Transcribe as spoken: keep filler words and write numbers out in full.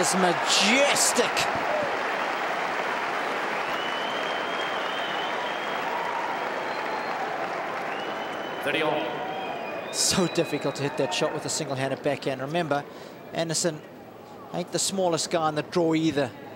is majestic. So difficult to hit that shot with a single-handed backhand. Remember, Anderson ain't the smallest guy in the draw either.